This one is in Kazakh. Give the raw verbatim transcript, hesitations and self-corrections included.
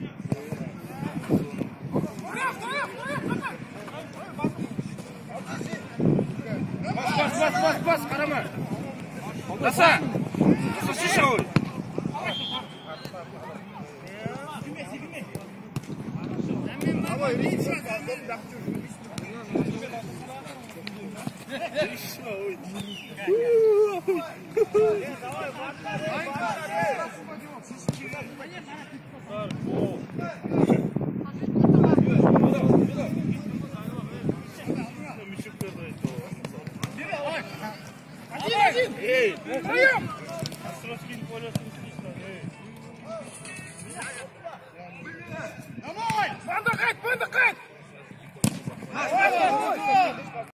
Bas, bas, bas, bas, qarama. Dasa. Dasa shisha o'y. Давай, рейс, Эй, вдвоем! Давай! Отдыхать, отдыхать!